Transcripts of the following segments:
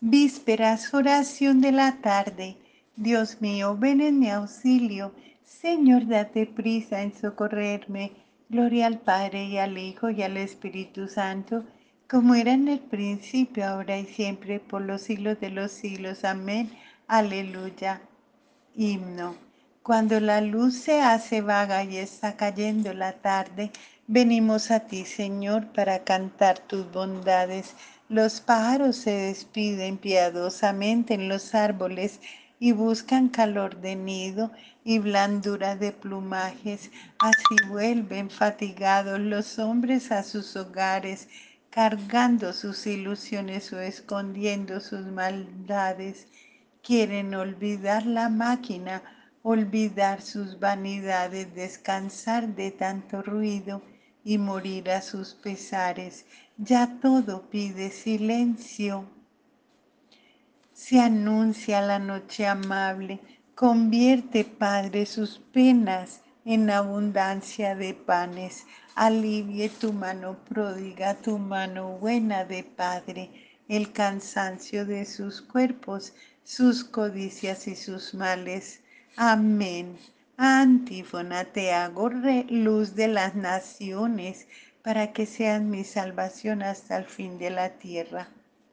Vísperas, oración de la tarde. Dios mío, ven en mi auxilio. Señor, date prisa en socorrerme. Gloria al Padre y al Hijo y al Espíritu Santo, como era en el principio, ahora y siempre, por los siglos de los siglos. Amén. Aleluya. Himno. Cuando la luz se hace vaga y está cayendo la tarde, venimos a ti, Señor, para cantar tus bondades. Los pájaros se despiden piadosamente en los árboles y buscan calor de nido y blandura de plumajes. Así vuelven fatigados los hombres a sus hogares, cargando sus ilusiones o escondiendo sus maldades. Quieren olvidar la máquina, olvidar sus vanidades, descansar de tanto ruido y morir a sus pesares. Ya todo pide silencio. Se anuncia la noche amable. Convierte, Padre, sus penas en abundancia de panes. Alivie tu mano pródiga, tu mano buena de Padre, el cansancio de sus cuerpos, sus codicias y sus males. Amén. Antífona, te hago luz de las naciones, para que seas mi salvación hasta el fin de la tierra.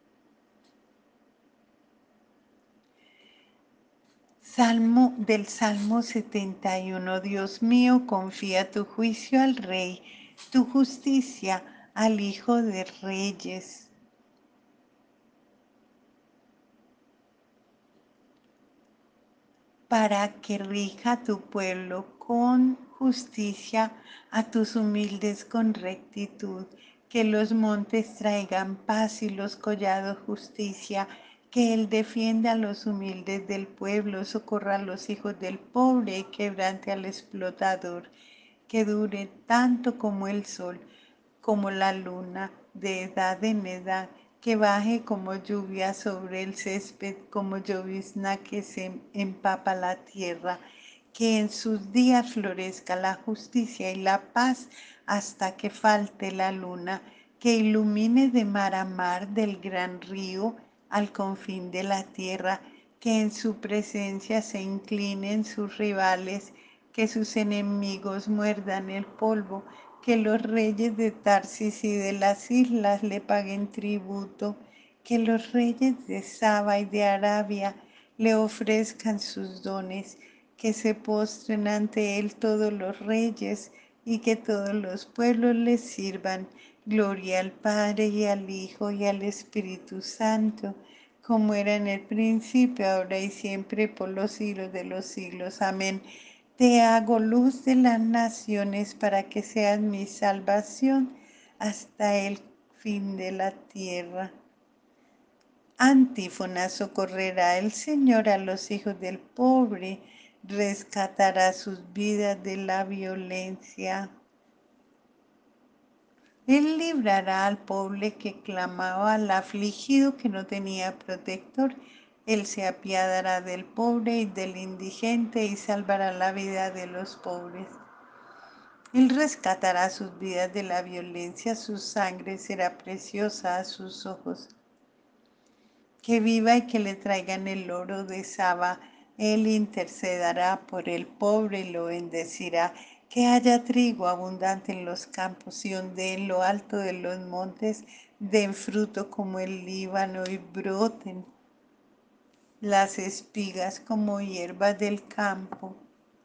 Salmo 71. Dios mío, confía tu juicio al Rey, tu justicia al Hijo de Reyes, para que rija tu pueblo con justicia, a tus humildes con rectitud, que los montes traigan paz y los collados justicia, que Él defienda a los humildes del pueblo, socorra a los hijos del pobre y quebrante al explotador, que dure tanto como el sol, como la luna, de edad en edad, que baje como lluvia sobre el césped, como llovizna que se empapa la tierra, que en sus días florezca la justicia y la paz hasta que falte la luna, que ilumine de mar a mar, del gran río al confín de la tierra, que en su presencia se inclinen sus rivales, que sus enemigos muerdan el polvo, que los reyes de Tarsis y de las islas le paguen tributo, que los reyes de Saba y de Arabia le ofrezcan sus dones, que se postren ante él todos los reyes y que todos los pueblos le sirvan. Gloria al Padre y al Hijo y al Espíritu Santo, como era en el principio, ahora y siempre, por los siglos de los siglos. Amén. Te hago luz de las naciones para que seas mi salvación hasta el fin de la tierra. Antífona, socorrerá el Señor a los hijos del pobre, rescatará sus vidas de la violencia. Él librará al pobre que clamaba, al afligido que no tenía protector. Él se apiadará del pobre y del indigente y salvará la vida de los pobres. Él rescatará sus vidas de la violencia, su sangre será preciosa a sus ojos. Que viva y que le traigan el oro de Saba. Él intercederá por el pobre y lo bendecirá. Que haya trigo abundante en los campos y donde en lo alto de los montes den fruto como el Líbano y broten las espigas como hierbas del campo.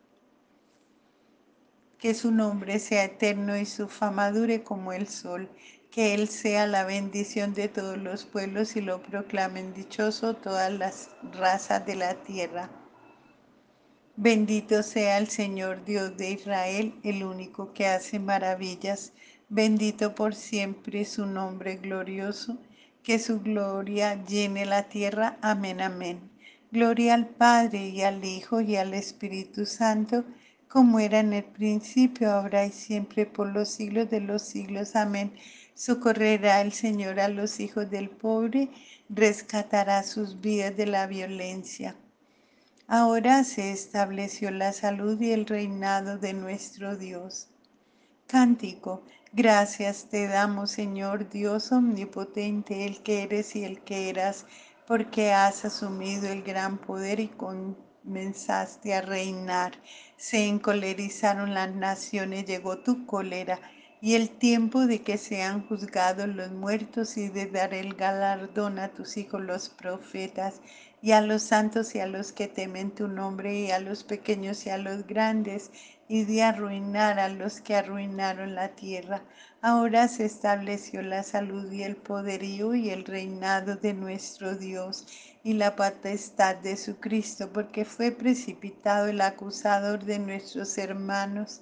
Que su nombre sea eterno y su fama dure como el sol, que Él sea la bendición de todos los pueblos y lo proclamen dichoso todas las razas de la tierra. Bendito sea el Señor Dios de Israel, el único que hace maravillas. Bendito por siempre su nombre glorioso, que su gloria llene la tierra. Amén, amén. Gloria al Padre y al Hijo y al Espíritu Santo, como era en el principio, ahora y siempre, por los siglos de los siglos. Amén. Socorrerá el Señor a los hijos del pobre, rescatará sus vidas de la violencia. Ahora se estableció la salud y el reinado de nuestro Dios. Cántico. Gracias te damos, Señor Dios omnipotente, el que eres y el que eras, porque has asumido el gran poder y comenzaste a reinar. Se encolerizaron las naciones, llegó tu cólera, y el tiempo de que sean juzgados los muertos y de dar el galardón a tus hijos los profetas, y a los santos y a los que temen tu nombre, y a los pequeños y a los grandes, y de arruinar a los que arruinaron la tierra. Ahora se estableció la salud y el poderío y el reinado de nuestro Dios y la potestad de su Cristo, porque fue precipitado el acusador de nuestros hermanos,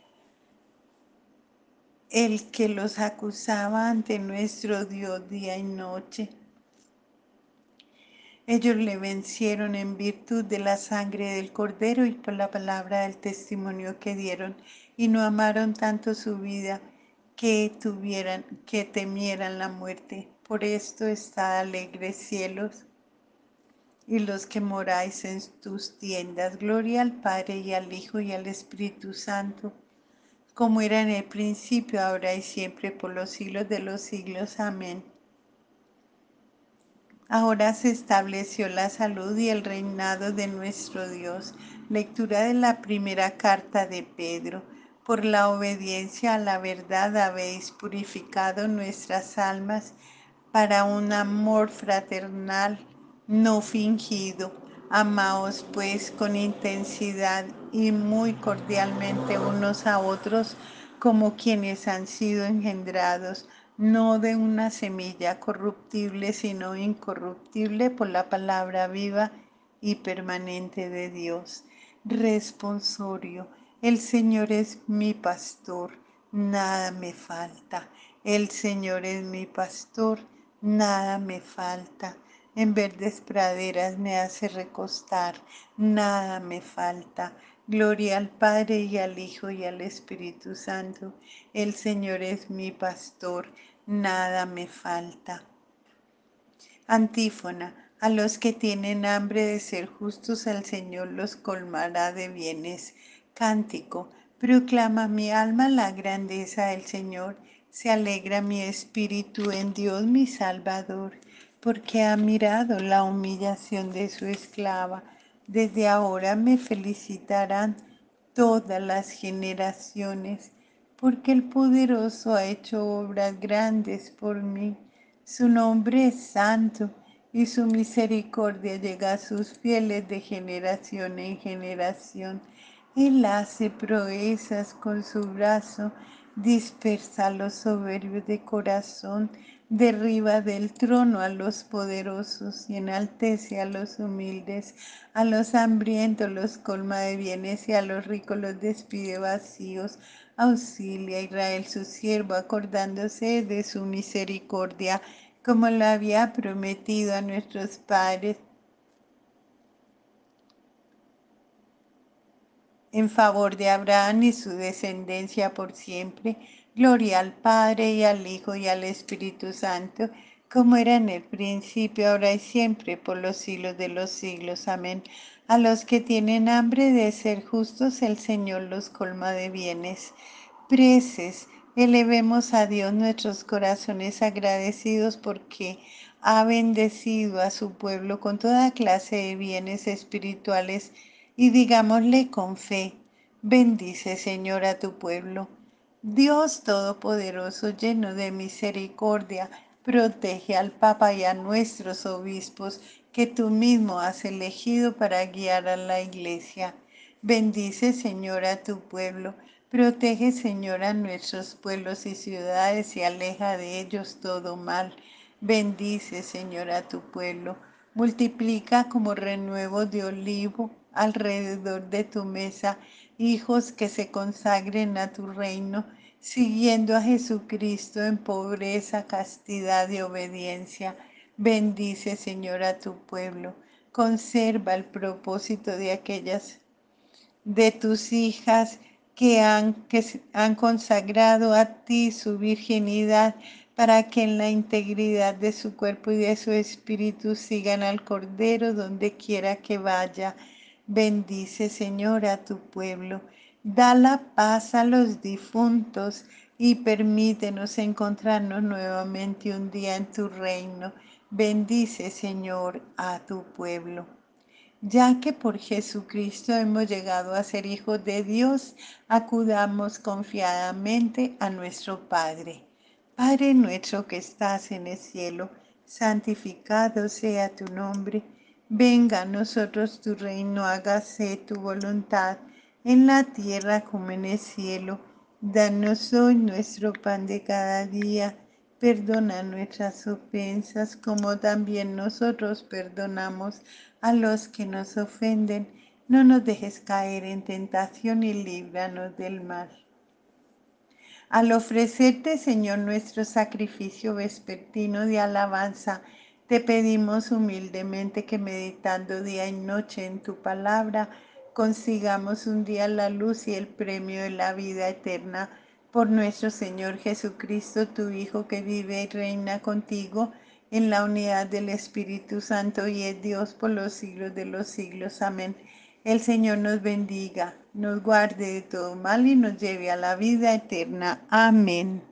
el que los acusaba ante nuestro Dios día y noche. Ellos le vencieron en virtud de la sangre del Cordero y por la palabra del testimonio que dieron, y no amaron tanto su vida que temieran la muerte. Por esto estad alegres, cielos, y los que moráis en tus tiendas. Gloria al Padre y al Hijo y al Espíritu Santo, como era en el principio, ahora y siempre, por los siglos de los siglos. Amén. Ahora se estableció la salud y el reinado de nuestro Dios. Lectura de la primera carta de Pedro. Por la obediencia a la verdad habéis purificado nuestras almas para un amor fraternal no fingido. Amaos pues con intensidad y muy cordialmente unos a otros como quienes han sido engendrados, no de una semilla corruptible, sino incorruptible por la palabra viva y permanente de Dios. Responsorio. El Señor es mi pastor, nada me falta. El Señor es mi pastor, nada me falta. En verdes praderas me hace recostar, nada me falta. Gloria al Padre y al Hijo y al Espíritu Santo. El Señor es mi pastor, nada me falta. Antífona. A los que tienen hambre de ser justos, el Señor los colmará de bienes. Cántico. Proclama mi alma la grandeza del Señor. Se alegra mi espíritu en Dios mi Salvador, porque ha mirado la humillación de su esclava. Desde ahora me felicitarán todas las generaciones, porque el poderoso ha hecho obras grandes por mí. Su nombre es santo y su misericordia llega a sus fieles de generación en generación. Él hace proezas con su brazo, dispersa a los soberbios de corazón, derriba del trono a los poderosos y enaltece a los humildes. A los hambrientos los colma de bienes y a los ricos los despide vacíos. Auxilia a Israel su siervo, acordándose de su misericordia, como lo había prometido a nuestros padres, en favor de Abraham y su descendencia por siempre. Gloria al Padre y al Hijo y al Espíritu Santo, como era en el principio, ahora y siempre, por los siglos de los siglos. Amén. A los que tienen hambre de ser justos, el Señor los colma de bienes. Preces, elevemos a Dios nuestros corazones agradecidos porque ha bendecido a su pueblo con toda clase de bienes espirituales y digámosle con fe, bendice Señor a tu pueblo. Dios Todopoderoso, lleno de misericordia, protege al Papa y a nuestros obispos que tú mismo has elegido para guiar a la Iglesia. Bendice Señor a tu pueblo. Protege, Señor, a nuestros pueblos y ciudades y aleja de ellos todo mal. Bendice, Señor, a tu pueblo. Multiplica como renuevo de olivo alrededor de tu mesa hijos que se consagren a tu reino, siguiendo a Jesucristo en pobreza, castidad y obediencia. Bendice, Señor, a tu pueblo. Conserva el propósito de aquellas de tus hijas que han consagrado a ti su virginidad, para que en la integridad de su cuerpo y de su espíritu sigan al Cordero donde quiera que vaya. Bendice, Señor, a tu pueblo. Da la paz a los difuntos y permítenos encontrarnos nuevamente un día en tu reino. Bendice, Señor, a tu pueblo. Ya que por Jesucristo hemos llegado a ser hijos de Dios, acudamos confiadamente a nuestro Padre. Padre nuestro que estás en el cielo, santificado sea tu nombre. Venga a nosotros tu reino, hágase tu voluntad en la tierra como en el cielo. Danos hoy nuestro pan de cada día. Perdona nuestras ofensas como también nosotros perdonamos a los que nos ofenden. No nos dejes caer en tentación y líbranos del mal. Al ofrecerte, Señor, nuestro sacrificio vespertino de alabanza, te pedimos humildemente que meditando día y noche en tu palabra, consigamos un día la luz y el premio de la vida eterna por nuestro Señor Jesucristo, tu Hijo, que vive y reina contigo en la unidad del Espíritu Santo y es Dios por los siglos de los siglos. Amén. El Señor nos bendiga, nos guarde de todo mal y nos lleve a la vida eterna. Amén.